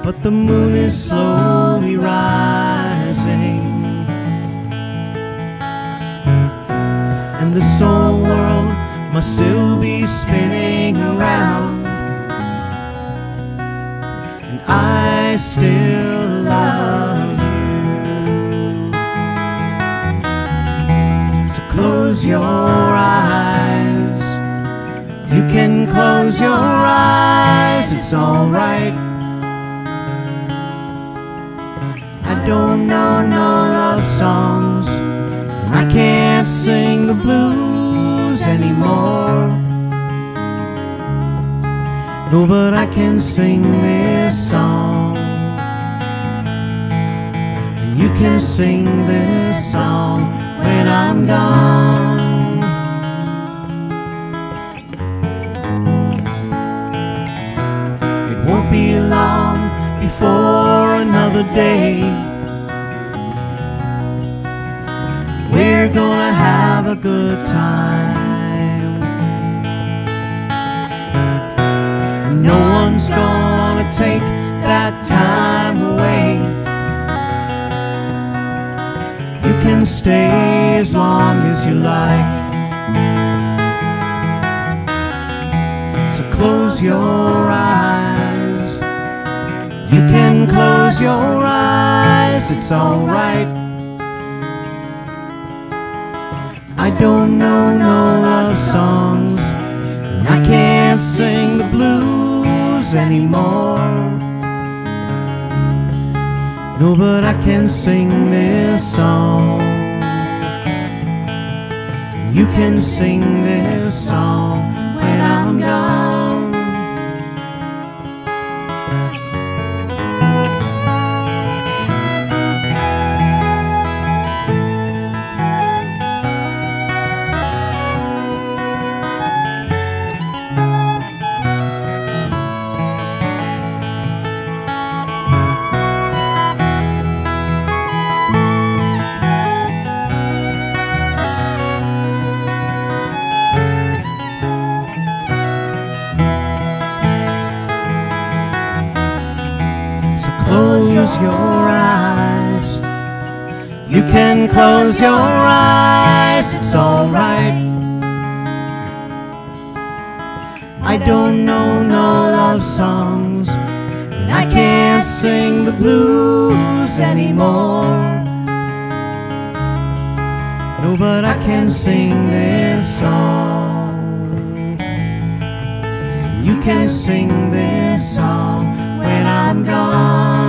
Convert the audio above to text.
but the moon is slowly rising, and this old world must still be spinning around, and I still love you. So close your eyes, you can close your eyes, it's alright. I don't know no love songs, I can't sing the blues anymore. No, but I can sing this song, and you can sing this song when I'm gone. It won't be long before another day we're gonna have a good time. No one's gonna take that time away. You can stay as long as you like. So close your eyes, you can close your eyes, it's alright. I don't know no love songs, and I can't sing the blues anymore. No, but I can sing this song, and you can sing this song when I'm gone. Close your eyes, you can close your eyes, it's alright. I don't know no love songs, and I can't sing the blues anymore. No, but I can sing this song, you can sing this song when I'm gone.